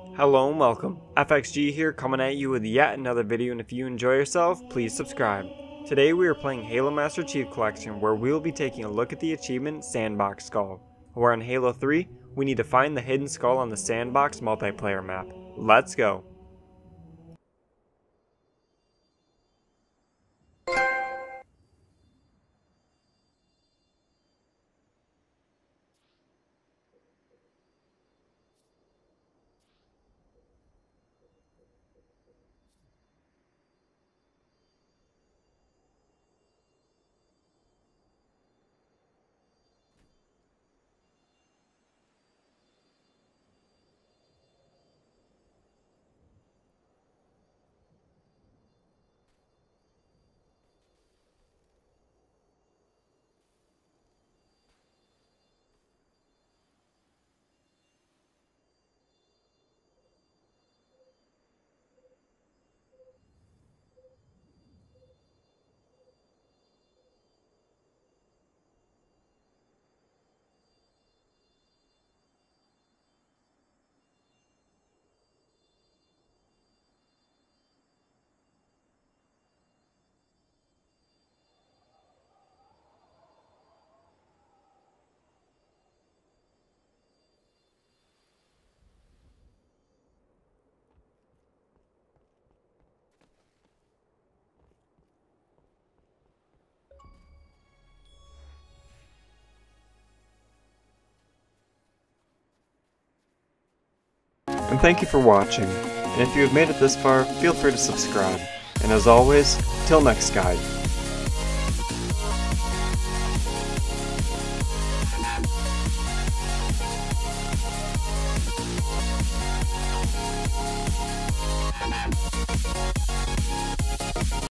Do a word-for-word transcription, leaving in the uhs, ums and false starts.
Hello and welcome. F X G here, coming at you with yet another video, and if you enjoy yourself, please subscribe. Today we are playing Halo Master Chief Collection, where we will be taking a look at the achievement Sandbox Skull. Where in Halo three, we need to find the hidden skull on the Sandbox multiplayer map. Let's go. And thank you for watching, and if you have made it this far, feel free to subscribe. And as always, till next guide.